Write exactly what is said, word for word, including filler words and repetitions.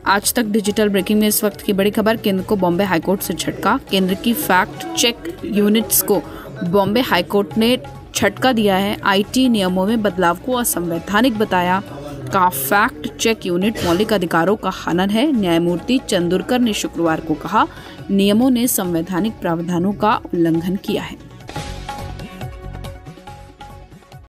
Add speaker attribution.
Speaker 1: आज तक digital breaking में इस वक्त की बड़ी खबर, केंद्र को बॉम्बे हाईकोर्ट से झटका। केंद्र की फैक्ट चेक यूनिट्स को बॉम्बे हाईकोर्ट ने झटका दिया है। आईटी नियमों में बदलाव को असंवैधानिक बताया। का फैक्ट चेक यूनिट मौलिक अधिकारों का हनन है। न्यायमूर्ति चंदुरकर ने शुक्रवार को कहा, नियमों ने संवैधानिक प्रावधानों का उल्लंघन किया है।